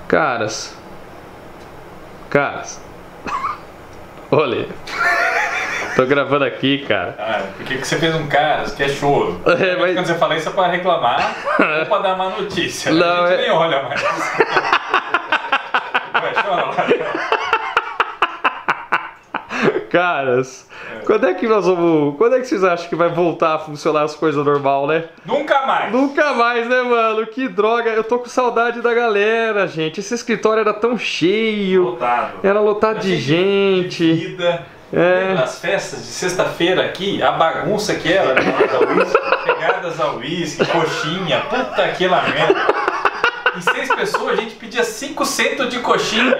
Caras. Olha. Tô gravando aqui, cara. Ah, por que você fez um caras que é choro? Mas... Quando você fala isso é pra reclamar ou pra dar má notícia. Não, a gente nem olha mais. Vai, chora lá. Caras, quando é que vocês acham que vai voltar a funcionar as coisas normal, né? Nunca mais! Nunca mais, né, mano? Que droga, eu tô com saudade da galera, gente. Esse escritório era tão cheio. Lotado. Era lotado de gente. De vida. As festas de sexta-feira aqui, a bagunça que era, pegadas ao uísque, coxinha, puta que lamento. Em 6 pessoas a gente pedia 500 de coxinha.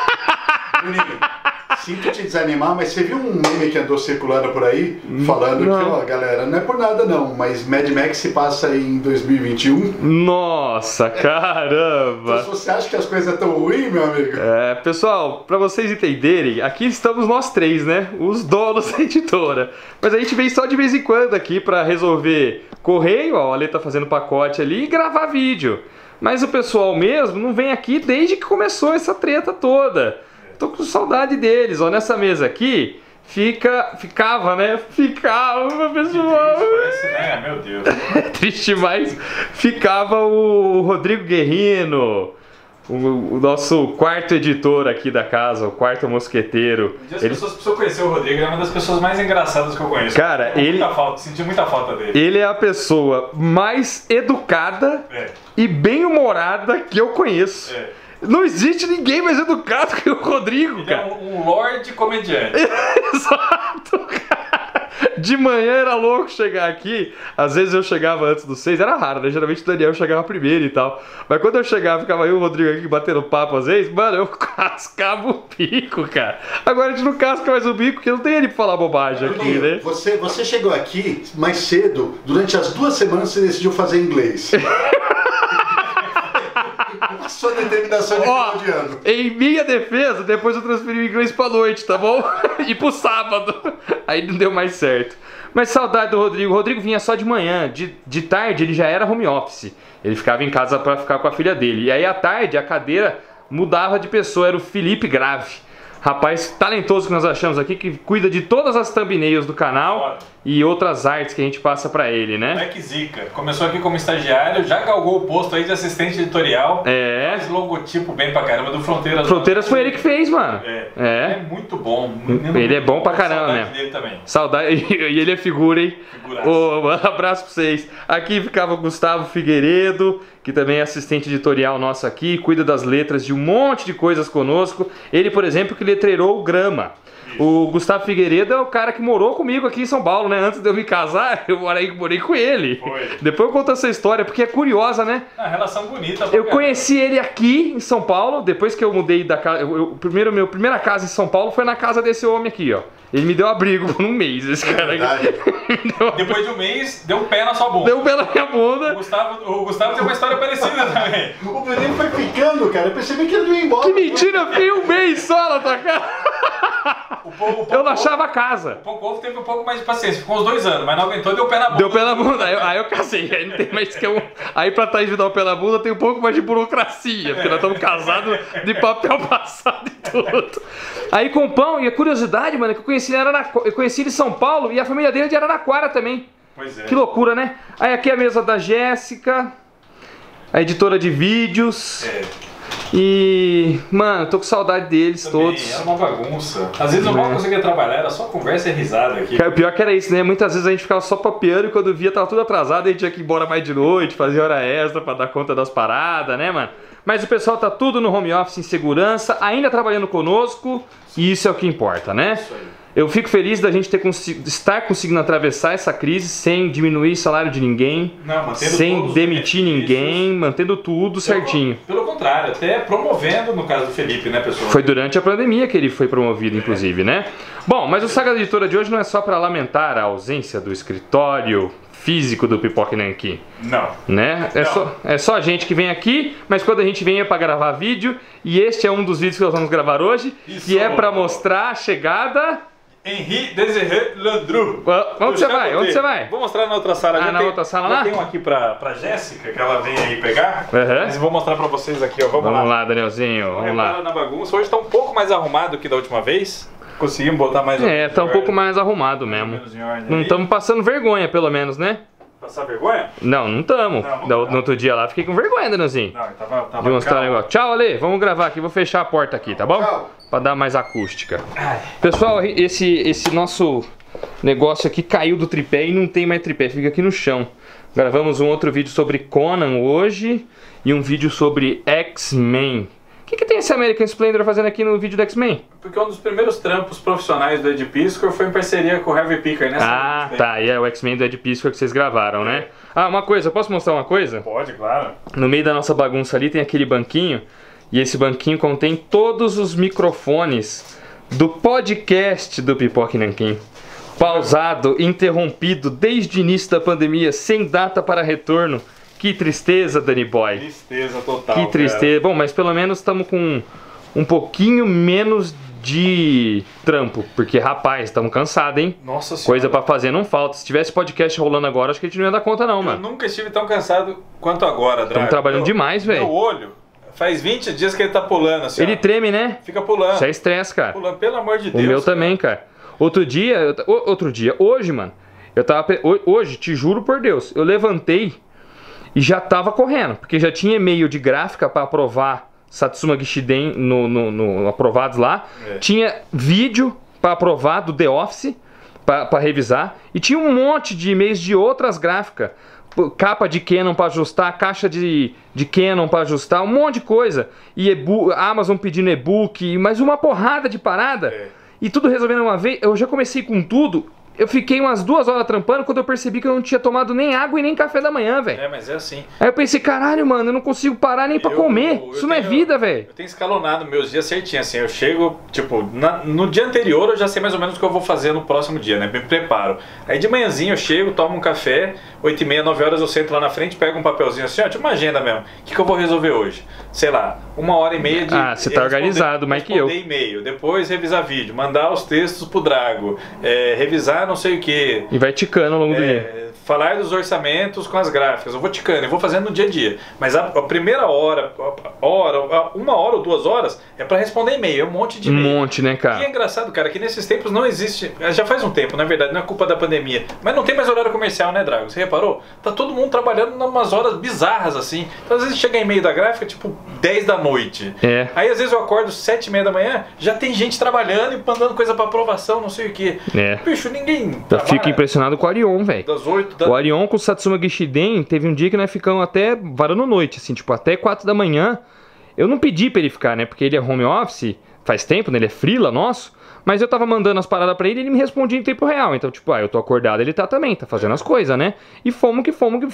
Sinto te desanimar, mas você viu um meme que andou circulando por aí, falando que, ó, galera, não é por nada não, mas Mad Max se passa em 2021. Nossa, caramba! Então, se você acha que as coisas estão ruins, meu amigo... Pessoal, pra vocês entenderem, aqui estamos nós 3, né? Os donos da editora. Mas a gente vem só de vez em quando aqui pra resolver correio, ó, a Ale tá fazendo pacote ali, e gravar vídeo. Mas o pessoal mesmo não vem aqui desde que começou essa treta toda. Tô com saudade deles, ó, nessa mesa aqui ficava, pessoal. Parece, né? Meu Deus. É triste, mas ficava o Rodrigo Guerrino, o nosso quarto editor aqui da casa, o quarto mosqueteiro. As pessoas precisam conhecer o Rodrigo, ele é uma das pessoas mais engraçadas que eu conheço. Cara, senti muita falta dele. Ele é a pessoa mais educada e bem-humorada que eu conheço. Não existe ninguém mais educado que o Rodrigo, cara. Ele é um lorde comediante. Exato, cara. De manhã era louco chegar aqui. Às vezes eu chegava antes dos 6, era raro, né? Geralmente o Daniel chegava primeiro e tal. Mas quando eu chegava, ficava eu e o Rodrigo aqui batendo papo às vezes, mano, eu cascava o bico, cara. Agora a gente não casca mais o bico, porque não tem ele pra falar bobagem aqui, né? Você chegou aqui mais cedo, durante as 2 semanas você decidiu fazer inglês. Sua determinação de final de ano. Em minha defesa, depois eu transferi o inglês pra noite, tá bom? E pro sábado. Aí não deu mais certo. Mas saudade do Rodrigo. O Rodrigo vinha só de manhã. De tarde ele já era home office. Ele ficava em casa pra ficar com a filha dele. E aí à tarde a cadeira mudava de pessoa. Era o Felipe Grave. Rapaz talentoso que nós achamos aqui, que cuida de todas as thumbnails do canal e outras artes que a gente passa pra ele, né? Que zica. Começou aqui como estagiário, já galgou o posto aí de assistente editorial. Faz logotipo bem pra caramba do Fronteiras. Fronteiras foi ele que fez, mano. É muito bom. Ele é bom pra caramba mesmo. Dele também. Saudade. E ele é figura, hein? Um abraço pra vocês. Aqui ficava o Gustavo Figueiredo, que também é assistente editorial nosso aqui, cuida das letras de um monte de coisas conosco. Ele, por exemplo, que letreirou o Grama. O Gustavo Figueiredo é o cara que morou comigo aqui em São Paulo, né? Antes de eu me casar, eu morei com ele. Depois eu conto essa história, porque é curiosa, né? A relação bonita. Eu conheci ele aqui em São Paulo, depois que eu mudei da casa. Minha primeira casa em São Paulo foi na casa desse homem aqui, ó. Ele me deu abrigo por um mês, esse cara aqui. Depois de um mês, deu um pé na sua bunda. Deu um pé na minha bunda. O Gustavo tem uma história parecida também. O Pedrinho foi ficando, cara. Eu percebi que ele não ia embora. Que mentira, eu fiquei um mês só na tua casa. Eu não achava a casa. O Pouco Ovo teve um pouco mais de paciência, ficou uns 2 anos, mas não aguentou e deu pé na bunda. Deu pé na bunda, aí eu casei, aí não tem mais que eu... Aí pra Thaís me dar o pé na bunda tem um pouco mais de burocracia, porque nós estamos casados de papel passado e tudo. Aí com o Pão, e a curiosidade, mano, é que eu conheci ele em São Paulo e a família dele é de Araraquara também. Pois é. Que loucura, né? Aí aqui é a mesa da Jéssica, a editora de vídeos. E, mano, tô com saudade deles também, todos. Era uma bagunça. Às vezes eu mal conseguia trabalhar, era só conversa e risada aqui. O pior que era isso, né? Muitas vezes a gente ficava só papeando e quando via tava tudo atrasado, a gente tinha que ir embora mais de noite, fazer hora extra pra dar conta das paradas, né, mano? Mas o pessoal tá tudo no home office em segurança, ainda trabalhando conosco, e isso é o que importa, né? Isso aí. Eu fico feliz da gente estar conseguindo atravessar essa crise sem diminuir o salário de ninguém, sem demitir ninguém, mantendo tudo certinho. Pelo contrário, até promovendo no caso do Felipe, né, pessoal? Foi durante a pandemia que ele foi promovido, inclusive, né? Bom, mas o Saga da Editora de hoje não é só para lamentar a ausência do escritório físico do Pipoca Nanquim. Não. Né? É só a gente que vem aqui, mas quando a gente vem é para gravar vídeo, e este é um dos vídeos que nós vamos gravar hoje, que é para mostrar a chegada... Henri Desiré Landru. Onde você vai? Onde você vai? Vou mostrar na outra sala. Ah, na outra sala lá? Tem um aqui pra Jéssica, que ela vem aí pegar. Uhum. Mas eu vou mostrar pra vocês aqui, ó. Vamos lá, Danielzinho. Vamos lá. Na bagunça. Hoje tá um pouco mais arrumado que da última vez. Conseguimos botar mais... Tá um pouco mais arrumado mesmo. Não estamos passando vergonha, pelo menos, né? Passar vergonha? Não estamos. No outro dia lá, fiquei com vergonha, Danielzinho. Não, tava de mostrar o negócio. Tchau, Ale. Vamos gravar aqui. Vou fechar a porta aqui, tá bom? Tchau. Pra dar mais acústica. Pessoal, esse nosso negócio aqui caiu do tripé e não tem mais tripé. Fica aqui no chão. Gravamos um outro vídeo sobre Conan hoje e um vídeo sobre X-Men. O que tem esse American Splendor fazendo aqui no vídeo do X-Men? Porque um dos primeiros trampos profissionais do Ed Piscor foi em parceria com o Harvey Picker, né? Tá. E é o X-Men do Ed Piscor que vocês gravaram, né? Ah, uma coisa. Posso mostrar uma coisa? Pode, claro. No meio da nossa bagunça ali tem aquele banquinho. E esse banquinho contém todos os microfones do podcast do Pipoca e Nanquim. Pausado, interrompido desde o início da pandemia, sem data para retorno. Que tristeza, Danny Boy. Tristeza total. Que tristeza. Bom, mas pelo menos estamos com um pouquinho menos de trampo. Porque, rapaz, estamos cansados, hein? Nossa Senhora. Coisa pra fazer não falta. Se tivesse podcast rolando agora, acho que a gente não ia dar conta não, mano. Eu nunca estive tão cansado quanto agora, Drago. Estamos trabalhando demais, velho. Meu olho, faz 20 dias que ele tá pulando, assim. Ele treme, né? Fica pulando. Isso é estresse, cara. Pulando, pelo amor de Deus. O meu também, cara. Outro dia, hoje, mano, hoje, te juro por Deus, eu levantei e já tava correndo, porque já tinha e-mail de gráfica pra aprovar Satsuma Gishiden no aprovados lá, tinha vídeo pra aprovar do The Office, pra revisar, e tinha um monte de e-mails de outras gráficas, capa de Canon pra ajustar, caixa de Canon pra ajustar, um monte de coisa, e Amazon pedindo e-book, mais uma porrada de parada. E tudo resolvendo uma vez. Eu já comecei com tudo. Eu fiquei umas 2 horas trampando quando eu percebi que eu não tinha tomado nem água e nem café da manhã, velho. Mas é assim. Aí eu pensei, caralho, mano, eu não consigo parar nem pra comer. Isso não é vida, velho. Eu tenho escalonado meus dias certinho, assim. Eu chego, tipo, no dia anterior eu já sei mais ou menos o que eu vou fazer no próximo dia, né? Me preparo. Aí de manhãzinho eu chego, tomo um café, 8h30, 9 horas eu sento lá na frente, pego um papelzinho assim, ó, tipo uma agenda mesmo. O que eu vou resolver hoje? Sei lá, 1h30 de... Ah, você tá organizado, mais que eu. Responder e-mail, depois revisar vídeo, mandar os textos pro Drago, revisar não sei o que. E vai ticando ao longo do dia. Falar dos orçamentos com as gráficas. Eu vou ticando, eu vou fazendo no dia a dia. Mas a primeira hora, 1 hora ou 2 horas, é pra responder e-mail. É um monte de e-mail. Um monte, né, cara? E é engraçado, cara, que nesses tempos não existe... Já faz um tempo, na verdade, não é culpa da pandemia. Mas não tem mais horário comercial, né, Drago? Você reparou? Tá todo mundo trabalhando em umas horas bizarras, assim. Então, às vezes chega e-mail da gráfica, tipo, 10 da noite. Aí, às vezes, eu acordo 7h30 da manhã, já tem gente trabalhando e mandando coisa pra aprovação, não sei o quê. Bicho, ninguém... Eu fico impressionado com o Arion, velho. Das 8 O Arion com o Satsuma Gishiden, teve um dia que nós ficamos até varando noite, assim, tipo, até 4 da manhã. Eu não pedi pra ele ficar, né, porque ele é home office, faz tempo, né, ele é freela nosso, mas eu tava mandando as paradas pra ele e ele me respondia em tempo real. Então, tipo, eu tô acordado, ele tá também, tá fazendo as coisas, né? E fomos.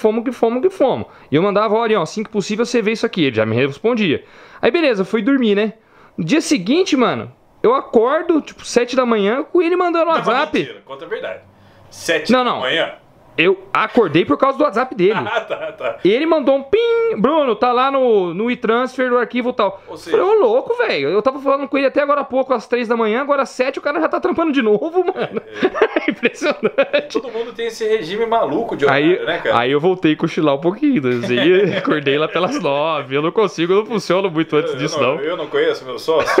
E eu mandava, ó, Arion, assim que possível você vê isso aqui. Ele já me respondia. Aí, beleza, fui dormir, né? No dia seguinte, mano, eu acordo, tipo, 7 da manhã, com ele mandando no WhatsApp. Mentira, conta a verdade. 7 da manhã? Eu acordei por causa do WhatsApp dele. Tá. Ele mandou um pim, Bruno, tá lá no e-transfer do arquivo e tal. Ou seja, falei, ô louco, velho. Eu tava falando com ele até agora há pouco, às 3 da manhã, agora às 7 o cara já tá trampando de novo, mano. Impressionante. Todo mundo tem esse regime maluco de horário, né, cara? Aí eu voltei a cochilar um pouquinho, assim, acordei lá pelas 9. Eu não consigo, eu não funciono muito antes disso, não. Eu não conheço meu sócio.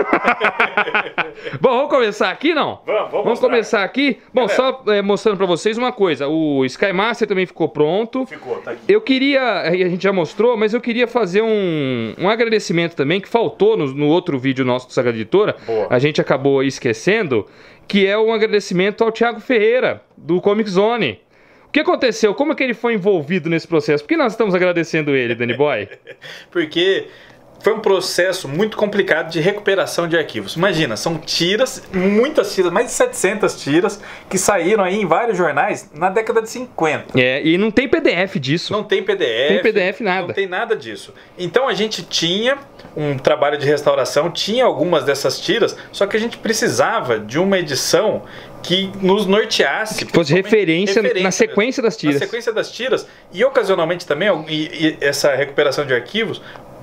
Bom, vamos começar aqui, não? Vamos começar aqui. Bom, só mostrando pra vocês uma coisa. O Sky Master também ficou pronto. Tá aqui. Eu queria, a gente já mostrou, mas eu queria fazer um agradecimento também, que faltou no outro vídeo nosso do Saga Editora. Boa. A gente acabou esquecendo, que é um agradecimento ao Thiago Ferreira, do Comic Zone. O que aconteceu? Como é que ele foi envolvido nesse processo? Por que nós estamos agradecendo ele, Danny Boy? Porque... foi um processo muito complicado de recuperação de arquivos. Imagina, são tiras, muitas tiras, mais de 700 tiras, que saíram aí em vários jornais na década de 50. E não tem PDF disso. Não tem PDF. Não tem PDF, nada. Não tem nada disso. Então a gente tinha um trabalho de restauração, tinha algumas dessas tiras, só que a gente precisava de uma edição que nos norteasse. Que fosse referência na sequência das tiras. Na sequência das tiras. E ocasionalmente também, essa recuperação de arquivos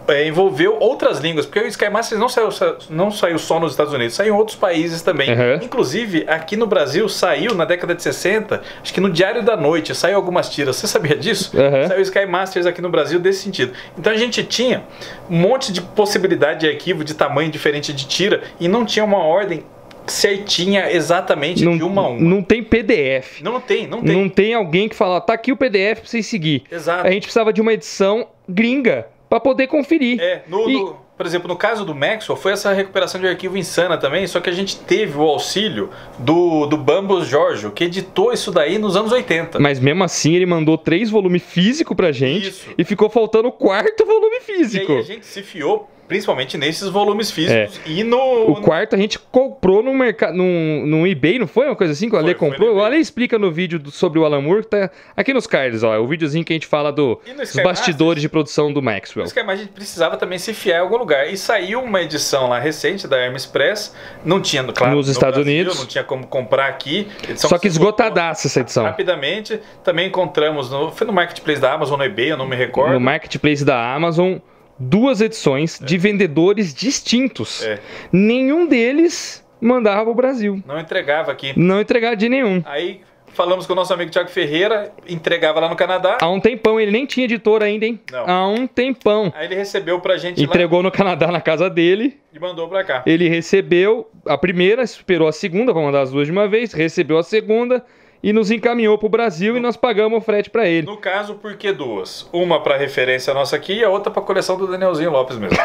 envolveu outras línguas, porque o Sky Masters não saiu só nos Estados Unidos, saiu em outros países também. Inclusive, aqui no Brasil saiu na década de 60, acho que no Diário da Noite, saiu algumas tiras. Você sabia disso? Saiu o Sky Masters aqui no Brasil desse sentido. Então a gente tinha um monte de possibilidade de arquivo, de tamanho diferente de tira, e não tinha uma ordem certinha exatamente de uma a uma. Não tem PDF. Não tem. Não tem alguém que fala, tá aqui o PDF pra vocês seguir. Exato. A gente precisava de uma edição gringa pra poder conferir. Por exemplo, no caso do Maxwell, foi essa recuperação de arquivo insana também, só que a gente teve o auxílio do Bambos Giorgio, que editou isso daí nos anos 80. Mas mesmo assim, ele mandou 3 volumes físicos pra gente e ficou faltando o 4º volume físico. E aí a gente se fiou principalmente nesses volumes físicos e no... O quarto a gente comprou no mercado, no eBay, não foi uma coisa assim que o Ale comprou? O Ale explica no vídeo sobre o Alan Moore, que tá aqui nos cards, ó, é o videozinho que a gente fala dos bastidores de produção do Maxwell. No Sky Masters a gente precisava também se fiar em algum lugar, e saiu uma edição lá recente da Hermes Press, não tinha, claro, nos Estados Unidos, não tinha como comprar aqui. Só que esgotadaça essa edição. Rapidamente, também encontramos, foi no Marketplace da Amazon, no eBay, eu não me recordo. No Marketplace da Amazon, 2 edições de vendedores distintos. Nenhum deles mandava pro Brasil. Não entregava aqui. Não entregava de nenhum. Aí falamos com o nosso amigo Thiago Ferreira, entregava lá no Canadá. Há um tempão, ele nem tinha editor ainda, hein? Não. Há um tempão. Aí ele recebeu pra gente entregou no Canadá, na casa dele. E mandou pra cá. Ele recebeu a primeira, esperou a segunda pra mandar as 2 de uma vez, recebeu a segunda e nos encaminhou pro Brasil e nós pagamos o frete pra ele. No caso, por que 2? Uma pra referência nossa aqui e a outra pra coleção do Danielzinho Lopes mesmo.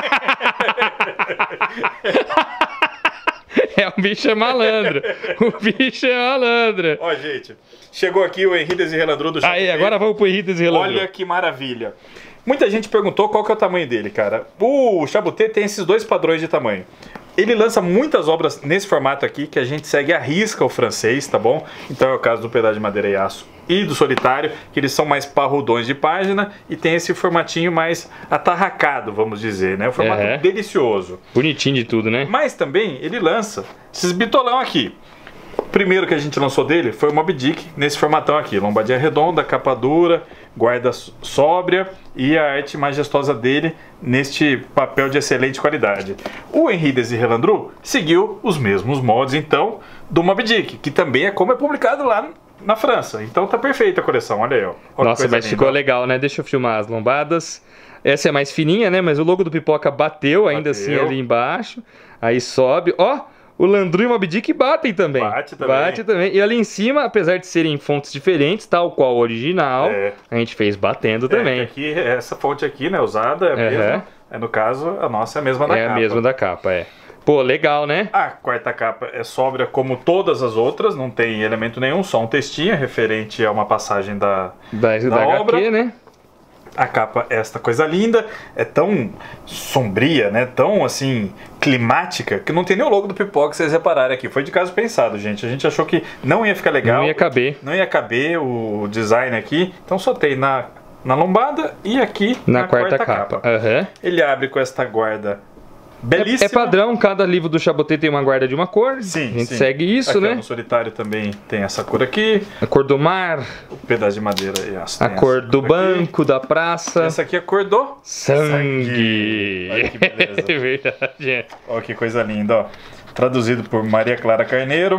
O bicho é malandro. O bicho é malandro. Ó, gente, chegou aqui o Henri Desirrelandru do Chabuté. Aí, agora vamos pro Henri Desirrelandru. Olha que maravilha. Muita gente perguntou qual que é o tamanho dele, cara. O Chabuté tem esses 2 padrões de tamanho. Ele lança muitas obras nesse formato aqui, que a gente segue à risca o francês, tá bom? Então é o caso do Pedaço de Madeira e Aço e do Solitário, que eles são mais parrudões de página e tem esse formatinho mais atarracado, vamos dizer, né? O formato delicioso. Bonitinho de tudo, né? Mas também ele lança esses bitolão aqui. O primeiro que a gente lançou dele foi o Moby Dick, nesse formatão aqui. Lombadinha redonda, capa dura, guarda sóbria e a arte majestosa dele neste papel de excelente qualidade. O Henri Desirrelandru seguiu os mesmos moldes, então, do Moby Dick, que também é como é publicado lá na França. Então tá perfeita a coleção, olha aí, ó. Olha. Nossa, mas ficou legal, né? Deixa eu filmar as lombadas. Essa é mais fininha, né? Mas o logo do Pipoca bateu ainda assim ali embaixo. Aí sobe, ó. O Landru e o Moby Dick batem também. Bate também. E ali em cima, apesar de serem fontes diferentes, tal qual o original, a gente fez batendo também. Aqui, essa fonte aqui, né, usada, é a mesma. No caso, a nossa é a mesma da capa. É a mesma da capa, Pô, legal, né? A quarta capa é sóbria como todas as outras, não tem elemento nenhum, só um textinho referente a uma passagem da obra. HQ, né? A capa é esta coisa linda, é tão sombria, né? Tão assim, climática, que não tem nem o logo do Pipoca, que vocês repararem aqui. Foi de caso pensado, gente. A gente achou que não ia ficar legal. Não ia caber. Não ia caber o design aqui. Então só tem na lombada e aqui na quarta capa. Ele abre com esta guarda belíssima. É padrão, cada livro do Chabuté tem uma guarda de uma cor. Sim, a gente segue isso, aqui, né? No Solitário também tem essa cor aqui. A cor do mar. O pedaço de madeira e aço. A cor do banco, da praça. Essa aqui é a cor do sangue. Olha que beleza. É verdade. Olha que coisa linda, ó. Traduzido por Maria Clara Carneiro.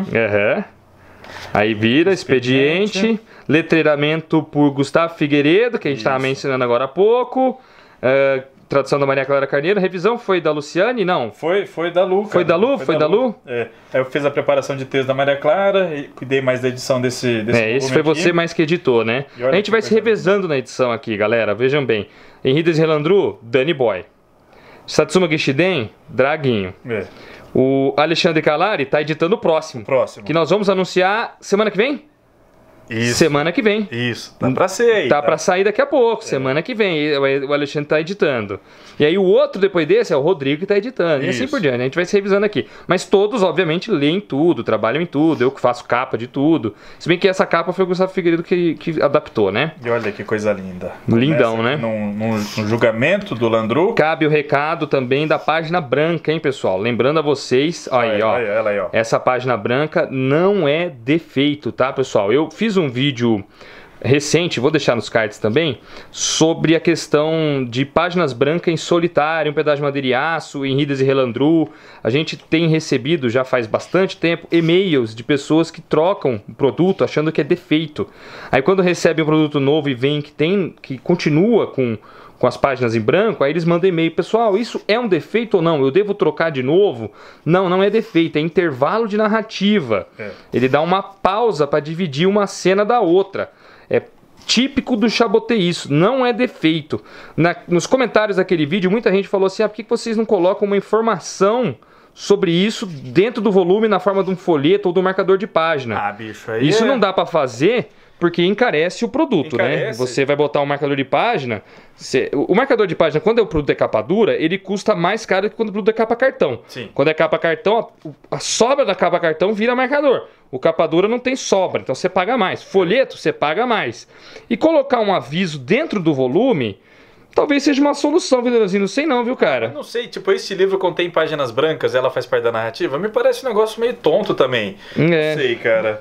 Aí vira expediente. Letreiramento por Gustavo Figueiredo, que a gente estava mencionando agora há pouco. Tradução da Maria Clara Carneiro. Revisão foi da Luciane? Não. Foi da Lu. Foi da Lu? Foi da Lu? Aí eu fiz a preparação de texto da Maria Clara e cuidei mais da edição desse esse foi você mais que editou, né? A gente vai se revezando na edição aqui, galera. Vejam bem. Henri Desirrelandru, Danny Boy. Satsuma Gishiden, Draguinho. O Alexandre Calari tá editando o próximo. Que nós vamos anunciar semana que vem? Isso. Semana que vem. Isso, tá pra ser aí. Tá pra sair daqui a pouco, semana que vem. O Alexandre tá editando. E aí o outro depois desse é o Rodrigo que tá editando. E assim por diante. A gente vai se revisando aqui. Mas todos, obviamente, leem tudo, trabalham em tudo. Eu que faço capa de tudo. Se bem que essa capa foi o Gustavo Figueiredo que adaptou, né? E olha que coisa linda. Lindão, né? No julgamento do Landru. Cabe o recado também da página branca, hein, pessoal? Lembrando a vocês, olha aí, ó. Essa página branca não é defeito, tá, pessoal? Eu fiz um vídeo recente, vou deixar nos cards também, sobre a questão de páginas brancas em solitário, um pedaço de madeira e aço, em Ridas e Relandru. A gente tem recebido, já faz bastante tempo, e-mails de pessoas que trocam o produto achando que é defeito. Aí quando recebem um produto novo e veem que continua com as páginas em branco, aí eles mandam e-mail: pessoal, isso é um defeito ou não? Eu devo trocar de novo? Não, não é defeito, é intervalo de narrativa. Ele dá uma pausa para dividir uma cena da outra. É típico do Chabotê isso, não é defeito. Nos comentários daquele vídeo, muita gente falou assim: por que vocês não colocam uma informação sobre isso dentro do volume na forma de um folheto ou do marcador de página? Ah, bicho, aí isso não dá para fazer porque encarece o produto, né? Você vai botar um marcador de página... O marcador de página, quando o produto é capa dura, ele custa mais caro que quando o produto é capa cartão. Sim. Quando é capa cartão, a sobra da capa cartão vira marcador. O capa dura não tem sobra, então você paga mais. Folheto, você paga mais. E colocar um aviso dentro do volume... talvez seja uma solução, Vilerozinho. Não sei não, viu, cara? Eu não sei, tipo, esse livro contém páginas brancas, ela faz parte da narrativa, me parece um negócio meio tonto também. Não sei, cara.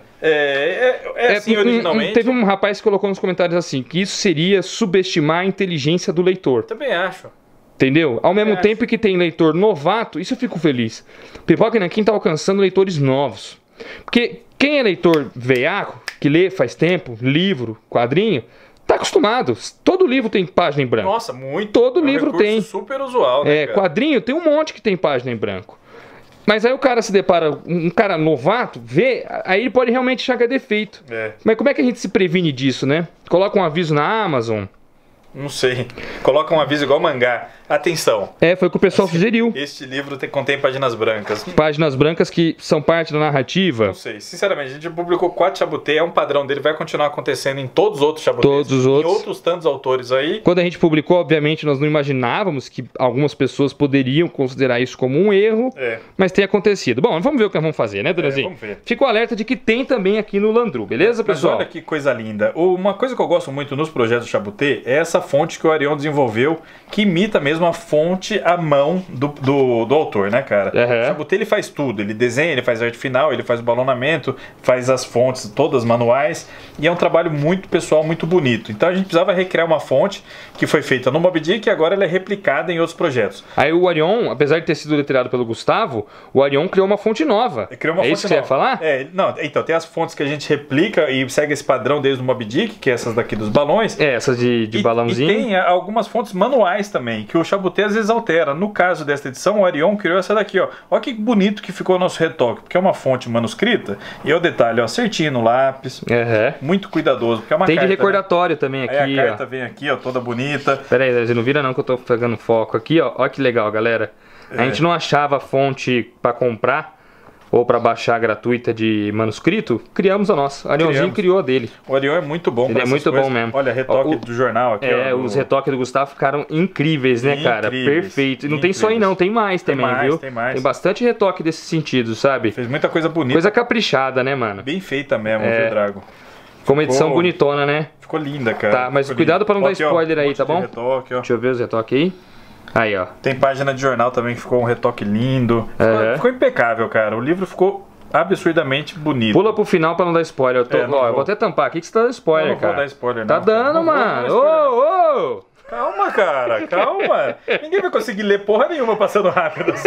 Assim originalmente. Teve um rapaz que colocou nos comentários assim, que isso seria subestimar a inteligência do leitor. Também acho. Entendeu? Ao mesmo tempo que tem leitor novato, isso eu fico feliz. Pipoca e Nanquim tá alcançando leitores novos. Porque quem é leitor veiaco, que lê faz tempo, livro, quadrinho... tá acostumado. Todo livro tem página em branco. Nossa, muito. Todo livro tem. Super usual, né, cara? Quadrinho tem um monte que tem página em branco. Mas aí o cara se depara, um cara novato, vê, aí ele pode realmente achar que é defeito. Mas como é que a gente se previne disso, né? Coloca um aviso na Amazon. Não sei. Coloca um aviso igual mangá. Atenção. Foi o que o pessoal sugeriu. Este livro contém páginas brancas. Páginas brancas que são parte da narrativa. Não sei. Sinceramente, a gente publicou 4 Chabotê, é um padrão dele, vai continuar acontecendo em todos os outros Chabotês. Todos os outros. Em outros tantos autores aí. Quando a gente publicou, obviamente, nós não imaginávamos que algumas pessoas poderiam considerar isso como um erro, mas tem acontecido. Bom, vamos ver o que nós vamos fazer, né, Danazinho? Vamos ver. Fica o alerta de que tem também aqui no Landru, beleza, pessoal? Mas olha que coisa linda. Uma coisa que eu gosto muito nos projetos do Chabotê é essa fonte que o Arion desenvolveu, que imita mesmo a fonte à mão do autor, né, cara? O Chabotê, ele faz tudo. Ele desenha, ele faz arte final, ele faz o balonamento, faz as fontes todas manuais, e é um trabalho muito pessoal, muito bonito. Então a gente precisava recriar uma fonte que foi feita no Moby Dick e agora ela é replicada em outros projetos. Aí o Arion, apesar de ter sido literado pelo Gustavo, o Arion criou uma fonte nova. Criou uma fonte isso que você ia falar? Não, então, tem as fontes que a gente replica e segue esse padrão desde o Moby Dick, que é essas daqui dos balões. Essas de balãozinho. E tem algumas fontes manuais também, que o Chabotê às vezes altera. No caso desta edição, o Arion criou essa daqui, ó. Olha que bonito que ficou o nosso retoque, porque é uma fonte manuscrita, e é o detalhe, ó, certinho no lápis, muito cuidadoso, porque é uma tem carta, de recordatório, né? Também aqui, aí a carta vem aqui, ó, toda bonita. Pera aí, você não vira não que eu tô pegando foco aqui, ó. Olha que legal, galera. A gente não achava fonte pra comprar ou para baixar gratuita de manuscrito, criamos a nossa. O Arionzinho criou a dele. O Arion é muito bom. Ele é muito bom mesmo. Olha, retoque do jornal aqui. Os retoques do Gustavo ficaram incríveis, né, cara? Perfeito. E não tem só aí não, tem mais também, viu? Tem mais. Tem bastante retoque desse sentido, sabe? Fez muita coisa bonita. Coisa caprichada, né, mano? Bem feita mesmo, viu, Drago? Ficou uma edição bonitona, né? Ficou linda, cara. Tá, mas cuidado para não dar spoiler aí, tá bom? Retoque, ó. Deixa eu ver os retoques aí. Aí, ó. Tem página de jornal também que ficou um retoque lindo. Ficou impecável, cara. O livro ficou absurdamente bonito. Pula pro final pra não dar spoiler. Eu vou até tampar aqui que você tá dando spoiler, cara. Não vou dar spoiler, não. Tá dando, mano. Ô! Calma, cara, calma. Ninguém vai conseguir ler porra nenhuma passando rápido assim.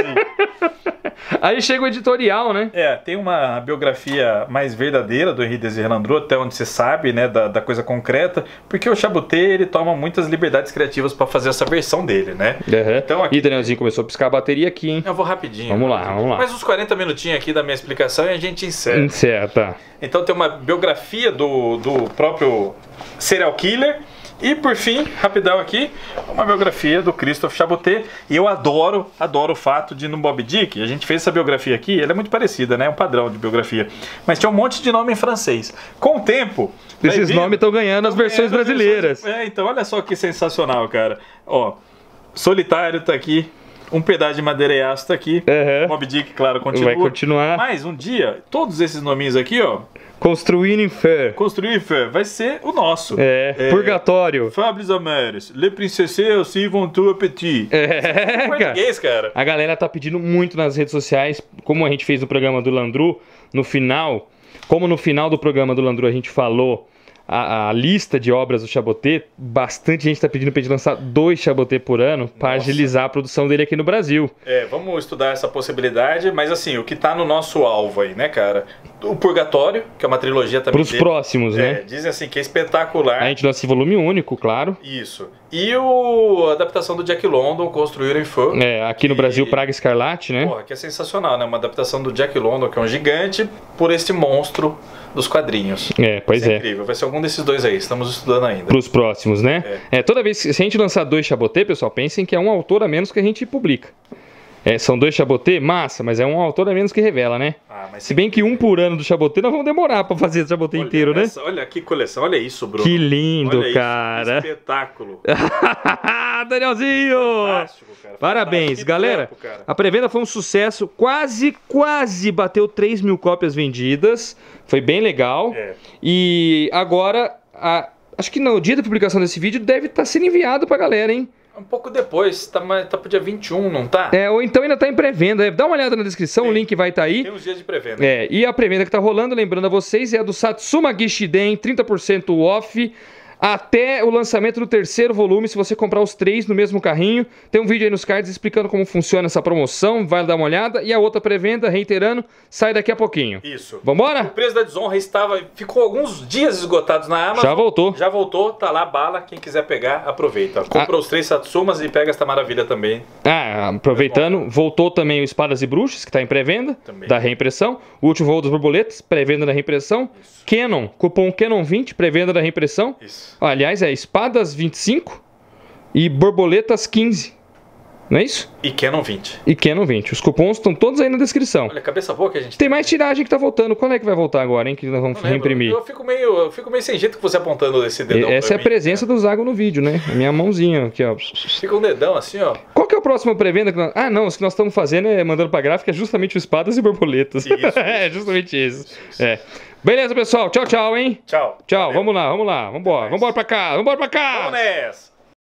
Aí chega o editorial, né? Tem uma biografia mais verdadeira do Henri Désiré Landru, até onde você sabe, né, da coisa concreta, porque o Chabotê, ele toma muitas liberdades criativas pra fazer essa versão dele, né? Então aqui... E Danielzinho começou a piscar a bateria aqui, hein? Eu vou rapidinho. Vamos lá. Mais uns 40 minutinhos aqui da minha explicação e a gente encerra. Encerra, tá. Então tem uma biografia do próprio serial killer. E por fim, rapidão aqui, uma biografia do Christophe Chabotê. E eu adoro o fato de no Moby Dick, a gente fez essa biografia aqui, ela é muito parecida, né? É um padrão de biografia. Mas tinha um monte de nome em francês. Com o tempo... Esses nomes estão ganhando as versões brasileiras. Então olha só que sensacional, cara. Ó, Solitário tá aqui. Um pedaço de madeira e aço tá aqui. Moby Dick, claro, continua. Vai continuar. Mas um dia, todos esses nominhos aqui, ó. Construir em Fé. Construir em Fé vai ser o nosso. Purgatório. Fables Amères. Les Princesses aussi vont tout petit. Português, cara. A galera tá pedindo muito nas redes sociais, como a gente fez no programa do Landru, no final, como no final do programa do Landru a gente falou a lista de obras do Chaboté, bastante gente tá pedindo pra gente lançar 2 Chaboté por ano para agilizar a produção dele aqui no Brasil. Vamos estudar essa possibilidade, mas assim, o que tá no nosso alvo aí, né, cara? O Purgatório, que é uma trilogia também Pros próximos, né? Dizem assim que é espetacular. A gente lança em volume único, claro. Isso. E a adaptação do Jack London, Construir em Fã. Aqui no Brasil, Praga Escarlate, né? Porra, que é sensacional, né? Uma adaptação do Jack London, que é um gigante, por este monstro dos quadrinhos. Pois é. Incrível. Vai ser algum desses 2 aí, estamos estudando ainda. Pros próximos, né? Toda vez que se a gente lançar 2 Chaboté, pessoal, pensem que é um autor a menos que a gente publica. São 2 Chaboté, massa, mas é um autor a menos que revela, né? Se bem que 1 por ano do Chaboté, nós vamos demorar pra fazer o Chaboté inteiro, né? Olha que coleção, olha isso, Bruno. Que lindo, olha cara. Isso, que espetáculo. Danielzinho! Fantástico, cara. Parabéns, galera. Tempo, cara. A pré-venda foi um sucesso, quase bateu 3 mil cópias vendidas. Foi bem legal. E agora, acho que no dia da publicação desse vídeo deve estar sendo enviado pra galera, hein? Um pouco depois, tá pro dia 21, não tá? Ou então ainda tá em pré-venda. Dá uma olhada na descrição, o link vai estar aí. Tem uns dias de pré-venda. E a pré-venda que tá rolando, lembrando a vocês, é a do Satsuma Gishiden, 30% off. Até o lançamento do 3º volume, se você comprar os 3 no mesmo carrinho. Tem um vídeo aí nos cards explicando como funciona essa promoção, vai dar uma olhada. E a outra pré-venda, reiterando, sai daqui a pouquinho. Isso. Vambora? O preço da Desonra ficou alguns dias esgotados na Amazon. Já voltou, tá lá a bala, quem quiser pegar, aproveita. Compra os 3 Satsumas e pega essa maravilha também. Aproveitando, voltou também o Espadas e Bruxas, que tá em pré-venda, da reimpressão. O Último Voo das Borboletas, pré-venda da reimpressão. Isso. Canon, cupom Canon20, pré-venda da reimpressão. Isso. Aliás, Espadas 25 e Borboletas 15. Não é isso? E Canon 20. E Canon 20. Os cupons estão todos aí na descrição. Olha, cabeça boa que a gente tem. Mais tiragem que tá voltando. Qual é que vai voltar agora, hein? Que nós vamos reimprimir. Eu fico meio sem jeito com você apontando esse dedão. Essa é a presença do Zago no vídeo, né? A minha mãozinha aqui, ó. Fica um dedão assim, ó. Qual que é o próximo pré-venda? Não, o que nós estamos fazendo mandando pra gráfica é justamente o Espadas e Borboletas. Isso, justamente isso. Beleza, pessoal. Tchau, hein? Tchau. Vamos lá. Vambora pra cá. Vamos nessa.